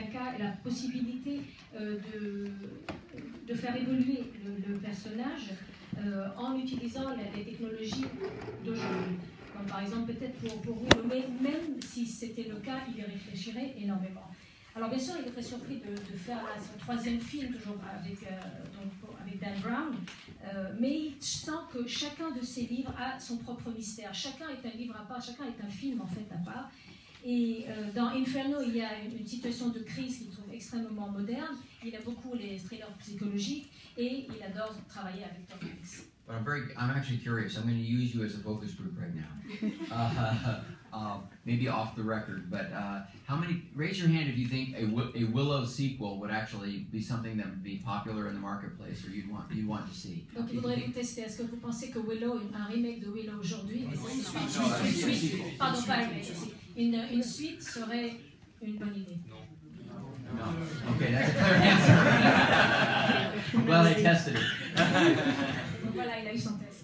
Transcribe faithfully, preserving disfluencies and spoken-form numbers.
cas la possibilité euh, de, de faire évoluer le, le personnage euh, en utilisant la, les technologies d'aujourd'hui. Comme par exemple, peut-être pour, pour Willow, mais même si c'était le cas, il y réfléchirait énormément. Alors bien sûr, il est très surpris de, de faire là, son troisième film, toujours avec, euh, donc, avec Dan Brown, euh, mais il sent que chacun de ses livres a son propre mystère. Chacun est un livre à part, chacun est un film en fait à part. Et euh, dans Inferno, il y a une, une situation de crise qu'il trouve extrêmement moderne. Il aime beaucoup les thrillers psychologiques et il adore travailler avec Tom Hanks. But I'm very, I'm actually curious. I'm going to use you as a focus group right now. Uh, uh, maybe off the record, but uh, how many? Raise your hand if you think a, a Willow sequel would actually be something that would be popular in the marketplace, or you'd want you'd want to see. Donc, il faudrait vous tester. Est-ce que vous pensez que Willow, un remake de Willow aujourd'hui, une suite, pardon, pas un remake, une, une suite serait une bonne idée? No. Okay, that's a clear answer. Well, they tested it. Donc voilà, il a eu son test.